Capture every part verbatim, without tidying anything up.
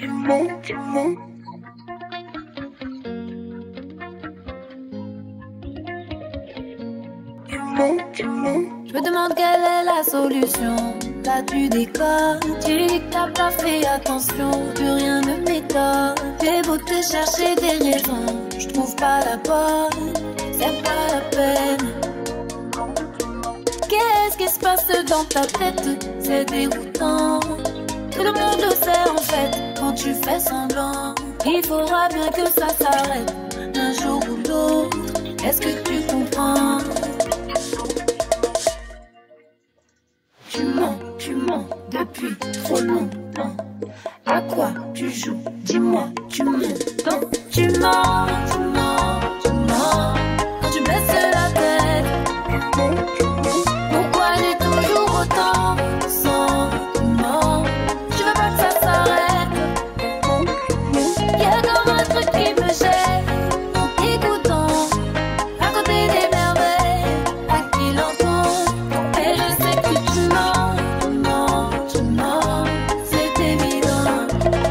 Tu mens, tu mens. Tu mens, tu mens. Je me demande quelle est la solution. Là tu déconnes, tu dis que t'as pas fait attention, plus rien ne m'étonne. J'ai beau te chercher des raisons, je trouve pas la bonne, c'est pas la peine. Qu'est-ce qui se passe dans ta tête? C'est déroutant. Tout le monde le sait en fait, quand tu fais semblant. Il faudra bien que ça s'arrête, un jour ou l'autre. Est-ce que tu comprends? Tu mens, tu mens depuis trop longtemps. À quoi tu joues? Dis-moi, tu m'entends? Tu mens, tu mens, tu mens. Quand tu baisses la tête, pourquoi j'ai toujours autant de sentiments? Tu veux pas que ça s'arrête? Y'a comme un truc qui me gêne en t'écoutant, raconter des merveilles à qui l'entend. Et je sais que tu mens, tu mens, tu mens, c'est évident.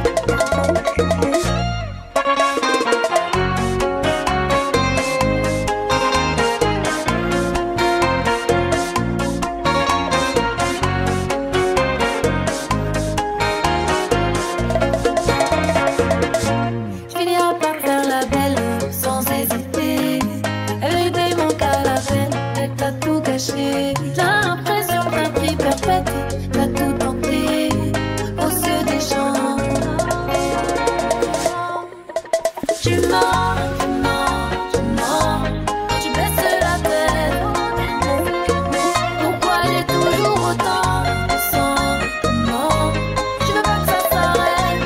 Je finirai par faire la belle sans hésiter. La vérité manque à la peine, elle t'a tout caché. J'ai l'impression que t'as pris perpète, t'as tout tenté aux yeux des gens. Tu mens, tu mens, tu mens, quand tu baisses la tête. Pourquoi j'ai toujours autant de sentiments? Tu veux pas que ça s'arrête?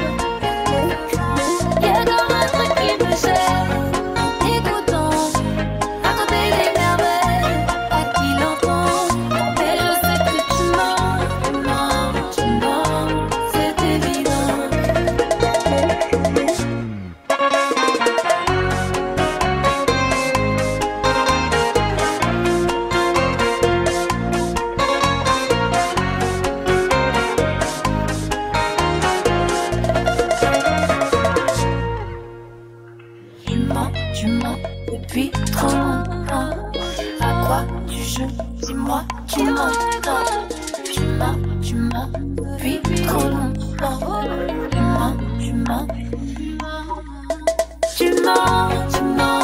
Y'a comme un truc qui me gêne en t'écoutant, raconter des merveilles à qui l'entend. Et je sais que tu mens, tu mens, tu mens, c'est évident. Tu mens, tu mens depuis trop longtemps. À quoi tu joues? Dis-moi, tu m'entends? Tu mens, tu mens depuis trop longtemps. Tu mens, tu mens. Tu mens, tu mens.